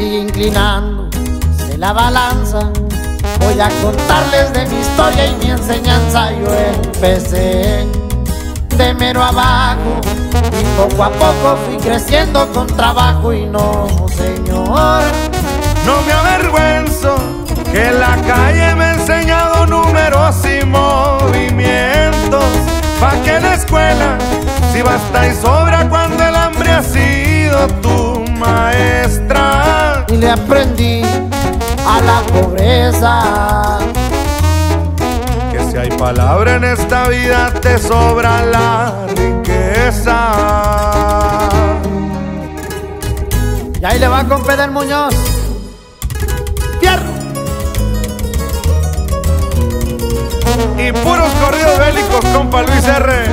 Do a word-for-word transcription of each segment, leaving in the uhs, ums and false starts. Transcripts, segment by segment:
sigue inclinándose la balanza. Voy a contarles de mi historia y mi enseñanza. Yo empecé de mero abajo y poco a poco fui creciendo con trabajo. Y no, señor, no me avergüenzo, que la calle me ha enseñado números y movimientos. Pa' que la escuela si basta y sobra cuando el hambre ha sido tu maestra. Y le aprendí a la pobreza que si hay palabra en esta vida te sobra la riqueza. Y ahí le va con Pedro Muñoz. ¡Fierro! Y puros corridos bélicos, compa Luis R.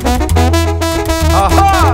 ¡Ajá!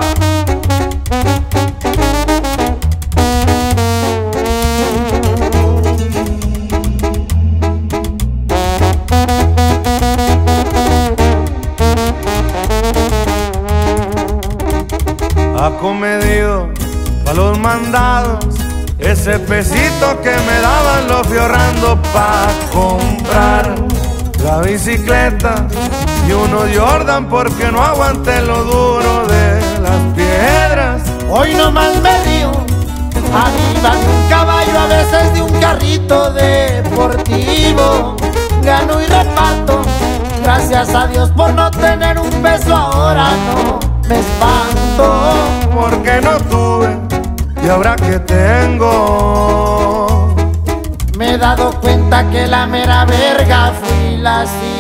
Acomedido a los mandados, ese pesito que me daban lo fui ahorrando pa' comprar la bicicleta y uno Jordan porque no aguanté lo duro de las piedras. Hoy nomás me dio arriba de un caballo, a veces de un carrito deportivo. Gano y reparto, gracias a Dios por no tener un peso. Ahora no me espanto porque no tuve y ahora que tengo. Me he dado cuenta que la mera verga fui la